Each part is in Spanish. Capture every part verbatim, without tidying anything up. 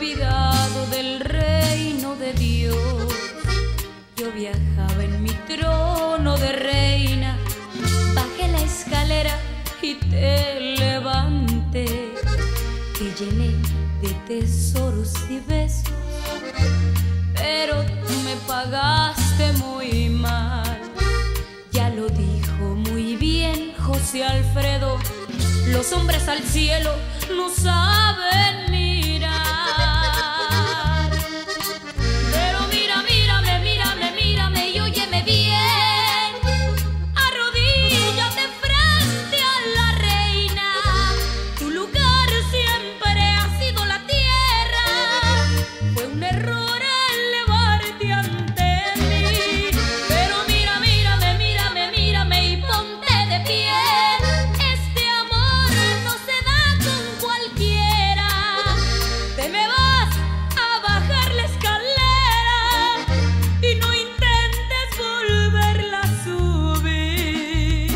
olvidado del reino de Dios. Yo viajaba en mi trono de reina, bajé la escalera y te levanté. Te llené de tesoros y besos, pero tú me pagaste muy mal. Ya lo dijo muy bien José Alfredo: los hombres al cielo no saben mirar. Pero mira, mírame, mírame, mírame y óyeme bien. Arrodíllate frente a la reina. Tu lugar siempre ha sido la tierra. Fue un error elevarte ante mí. Pero mira, mírame, mírame, mírame y ponte de pie. Te me vas a bajar la escalera y no intentes volverla a subir.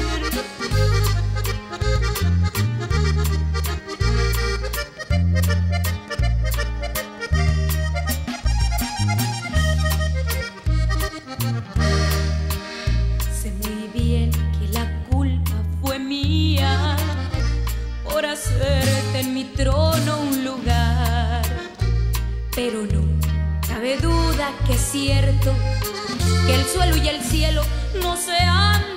Sé muy bien que la culpa fue mía por hacerte en mi trono un lugar, pero no cabe duda que es cierto que el suelo y el cielo no se han